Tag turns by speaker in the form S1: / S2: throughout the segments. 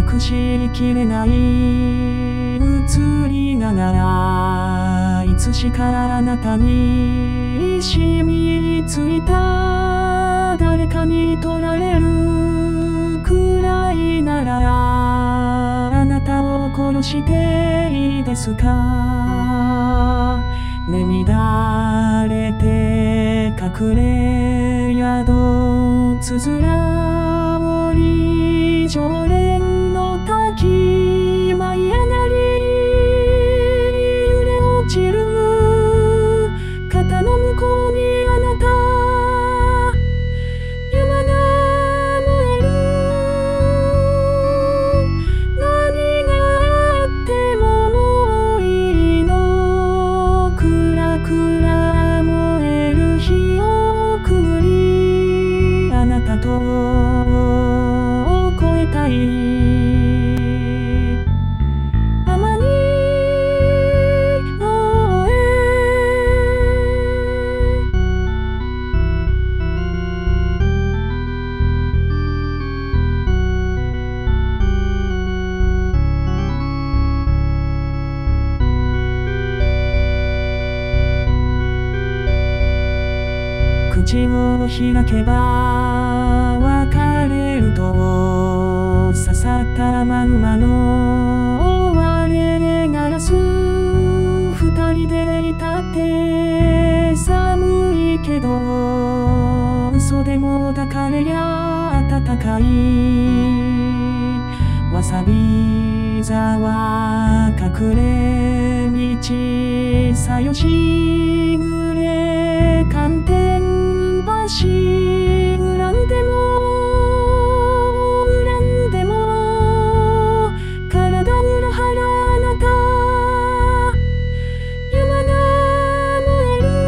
S1: 隠しきれない映りながら、いつしかあなたに染みついた。誰かに取られるくらいなら、あなたを殺していいですか。ね乱れて隠れ宿つづら折常連の滝舞い上がり揺れ落ちる肩の向こうにあなた山が燃える。何があってももういいの。くらくら燃える火をくぐりあなたと越えたい。天城の絵口を開けば別れると刺さったまんまの割れガラス。二人でいたって寒いけど嘘でも抱かれりゃ暖かい。わさび沢隠れ道さよしぐれ寒天橋恨んでも恨んでも体裏腹あなた山が燃える。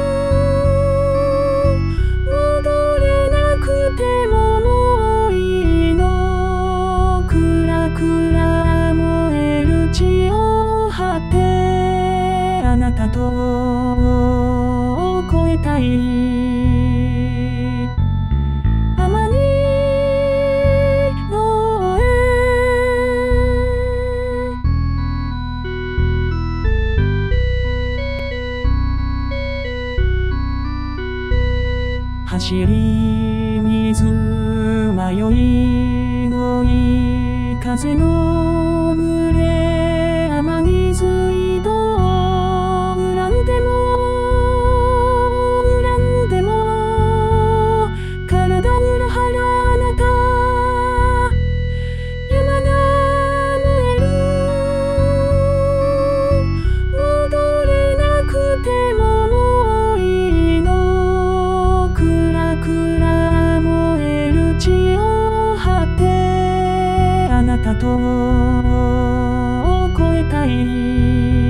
S1: 戻れなくてももういいの。くらくら燃える血を張ってあなたと越えたい。走り水迷い追い風の群れ天城水道恨んでも恨んでも体裏腹あなた山が燃える。戻れなくてももういいの。くら燃える血を張ってあなたと越えたい。